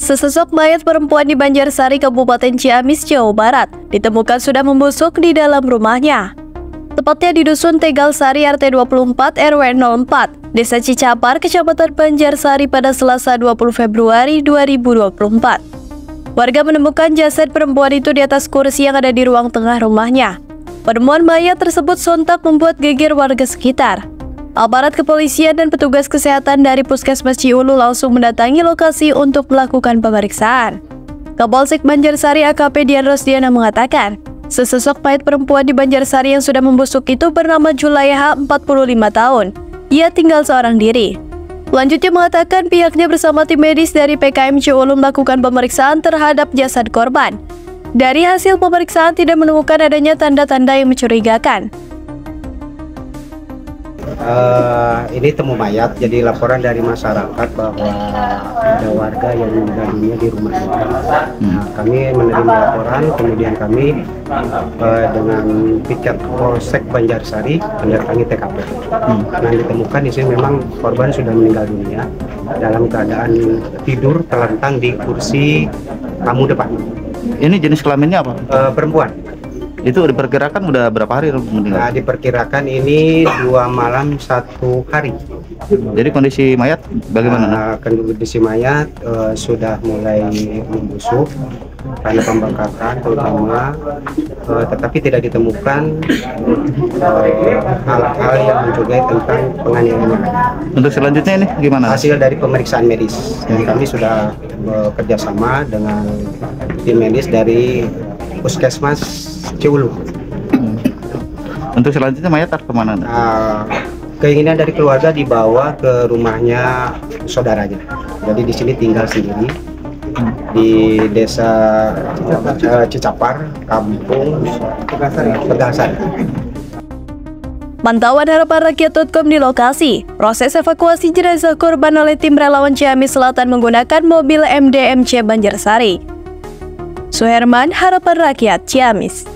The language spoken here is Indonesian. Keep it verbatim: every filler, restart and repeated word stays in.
Sesosok mayat perempuan di Banjarsari, Kabupaten Ciamis, Jawa Barat, ditemukan sudah membusuk di dalam rumahnya. Tepatnya di Dusun Tegalsari R T dua puluh empat R W nol empat, Desa Cicapar, Kecamatan Banjarsari pada Selasa dua puluh Februari dua ribu dua puluh empat. Warga menemukan jasad perempuan itu di atas kursi yang ada di ruang tengah rumahnya. Penemuan mayat tersebut sontak membuat geger warga sekitar. Aparat kepolisian dan petugas kesehatan dari Puskesmas Ciulu langsung mendatangi lokasi untuk melakukan pemeriksaan. Kapolsek Banjarsari A K P Dian Rosdiana mengatakan, sesosok mayat perempuan di Banjarsari yang sudah membusuk itu bernama Julaiha, empat puluh lima tahun. Ia tinggal seorang diri. Selanjutnya mengatakan pihaknya bersama tim medis dari P K M Ciulu melakukan pemeriksaan terhadap jasad korban. Dari hasil pemeriksaan tidak menemukan adanya tanda-tanda yang mencurigakan. Uh, ini temu mayat, jadi laporan dari masyarakat bahwa ada warga yang meninggal dunia di rumahnya. Nah, kami menerima laporan, kemudian kami uh, dengan piket Polsek Banjarsari mendatangi T K P. Hmm. Nah, ditemukan di sini memang korban sudah meninggal dunia dalam keadaan tidur terlentang di kursi tamu depan. Ini jenis kelaminnya apa? Uh, perempuan. Itu diperkirakan udah berapa hari meninggal? Nah, diperkirakan ini dua malam satu hari. Jadi kondisi mayat bagaimana? Nah, kondisi mayat uh, sudah mulai membusuk karena pembakaran terutama, uh, tetapi tidak ditemukan hal-hal uh, yang mencurigai tentang penganiayaan. Untuk selanjutnya ini gimana? Hasil dari pemeriksaan medis. Jadi kami sudah bekerja sama dengan tim medis dari Puskesmas Ciulu. Hmm. Untuk selanjutnya mayat kemana? Nah, keinginan dari keluarga dibawa ke rumahnya saudaranya. Jadi di sini tinggal sendiri hmm. di Desa uh, Cicapar, Kampung Tegalsari. Pantauan Harapan Rakyat titik com di lokasi. Proses evakuasi jenazah korban oleh tim relawan Ciamis Selatan menggunakan mobil M D M C Banjarsari. Suherman, Harapan Rakyat, Ciamis.